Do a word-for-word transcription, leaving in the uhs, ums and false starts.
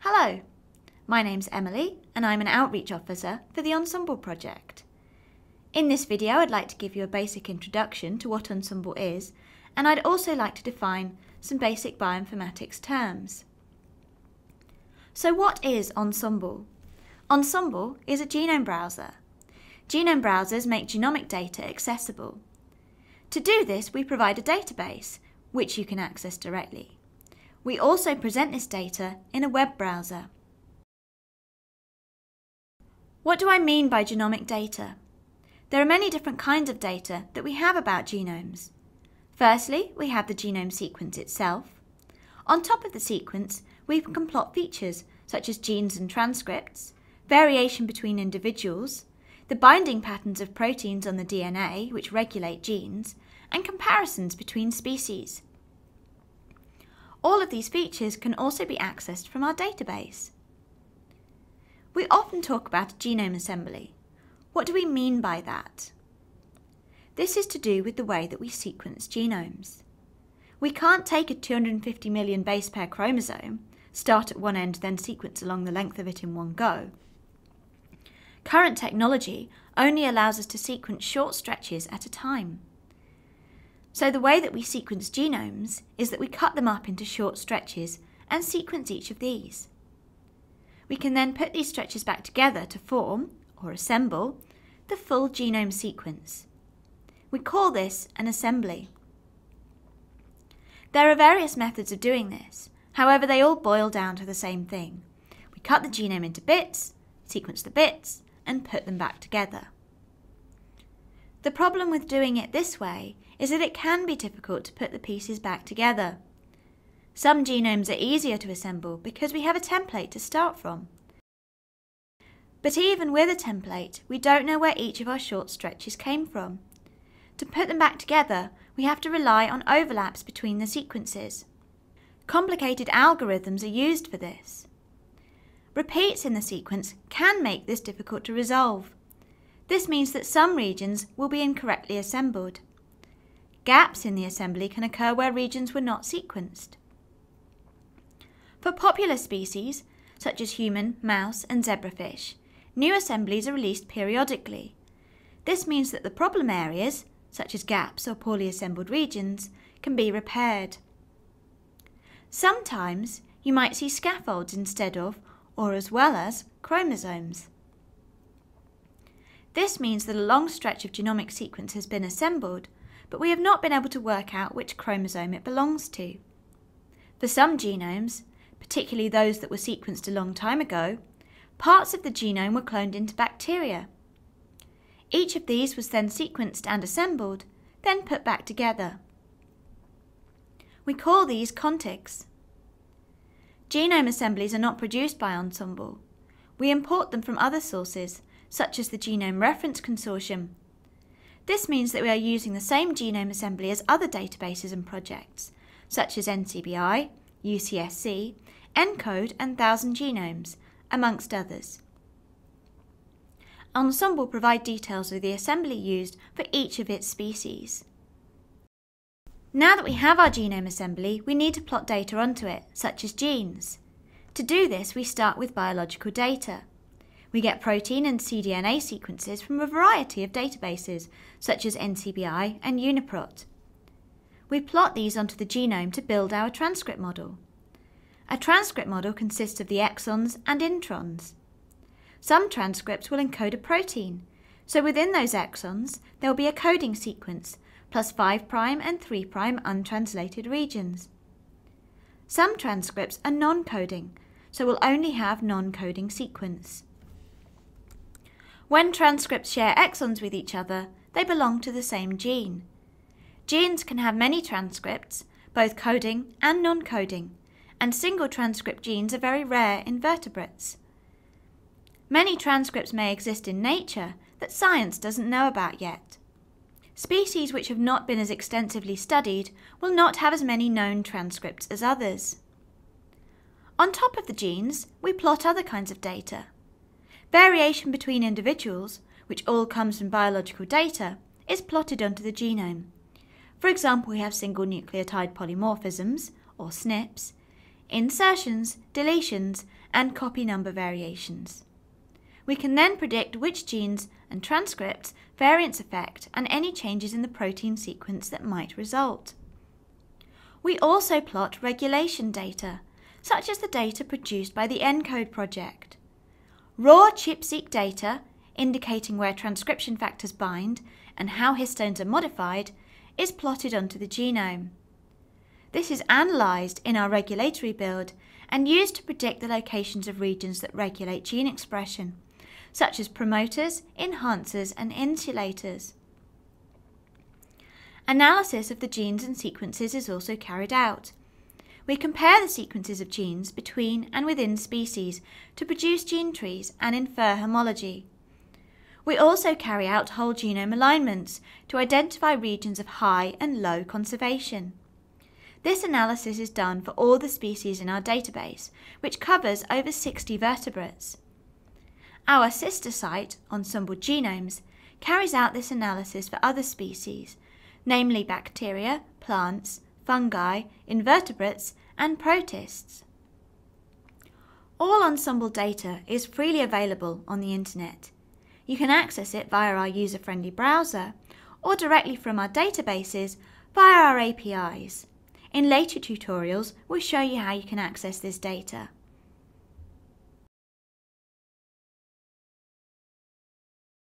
Hello, my name's Emily and I'm an Outreach Officer for the Ensembl project. In this video I'd like to give you a basic introduction to what Ensembl is, and I'd also like to define some basic bioinformatics terms. So what is Ensembl? Ensembl is a genome browser. Genome browsers make genomic data accessible. To do this, we provide a database, which you can access directly. We also present this data in a web browser. What do I mean by genomic data? There are many different kinds of data that we have about genomes. Firstly, we have the genome sequence itself. On top of the sequence, we can plot features such as genes and transcripts, variation between individuals, the binding patterns of proteins on the D N A which regulate genes, and comparisons between species. All of these features can also be accessed from our database. We often talk about a genome assembly. What do we mean by that? This is to do with the way that we sequence genomes. We can't take a two hundred fifty million base pair chromosome, start at one end, then sequence along the length of it in one go. Current technology only allows us to sequence short stretches at a time. So the way that we sequence genomes is that we cut them up into short stretches and sequence each of these. We can then put these stretches back together to form, or assemble, the full genome sequence. We call this an assembly. There are various methods of doing this, however they all boil down to the same thing. We cut the genome into bits, sequence the bits, and put them back together. The problem with doing it this way is that it can be difficult to put the pieces back together. Some genomes are easier to assemble because we have a template to start from. But even with a template, we don't know where each of our short stretches came from. To put them back together, we have to rely on overlaps between the sequences. Complicated algorithms are used for this. Repeats in the sequence can make this difficult to resolve. This means that some regions will be incorrectly assembled. Gaps in the assembly can occur where regions were not sequenced. For popular species, such as human, mouse, and zebrafish, new assemblies are released periodically. This means that the problem areas, such as gaps or poorly assembled regions, can be repaired. Sometimes you might see scaffolds instead of, or as well as, chromosomes. This means that a long stretch of genomic sequence has been assembled, but we have not been able to work out which chromosome it belongs to. For some genomes, particularly those that were sequenced a long time ago, parts of the genome were cloned into bacteria. Each of these was then sequenced and assembled, then put back together. We call these contigs. Genome assemblies are not produced by Ensembl. We import them from other sources, such as the Genome Reference Consortium. This means that we are using the same genome assembly as other databases and projects, such as N C B I, U C S C, ENCODE and Thousand Genomes, amongst others. Ensembl provide details of the assembly used for each of its species. Now that we have our genome assembly, we need to plot data onto it, such as genes. To do this, we start with biological data. We get protein and cDNA sequences from a variety of databases, such as N C B I and UniProt. We plot these onto the genome to build our transcript model. A transcript model consists of the exons and introns. Some transcripts will encode a protein, so within those exons there will be a coding sequence, plus five prime and three prime untranslated regions. Some transcripts are non-coding, so will only have non-coding sequence. When transcripts share exons with each other, they belong to the same gene. Genes can have many transcripts, both coding and non-coding, and single transcript genes are very rare in vertebrates. Many transcripts may exist in nature that science doesn't know about yet. Species which have not been as extensively studied will not have as many known transcripts as others. On top of the genes, we plot other kinds of data. Variation between individuals, which all comes from biological data, is plotted onto the genome. For example, we have single nucleotide polymorphisms, or S N Ps, insertions, deletions, and copy number variations. We can then predict which genes and transcripts variants affect and any changes in the protein sequence that might result. We also plot regulation data, such as the data produced by the ENCODE project. Raw ChIP-seq data, indicating where transcription factors bind and how histones are modified, is plotted onto the genome. This is analysed in our regulatory build and used to predict the locations of regions that regulate gene expression, such as promoters, enhancers, and insulators. Analysis of the genes and sequences is also carried out. We compare the sequences of genes between and within species to produce gene trees and infer homology. We also carry out whole genome alignments to identify regions of high and low conservation. This analysis is done for all the species in our database, which covers over sixty vertebrates. Our sister site, Ensembl Genomes, carries out this analysis for other species, namely bacteria, plants, fungi, invertebrates, and protists. All Ensembl data is freely available on the internet. You can access it via our user-friendly browser or directly from our databases via our A P Is. In later tutorials, we'll show you how you can access this data.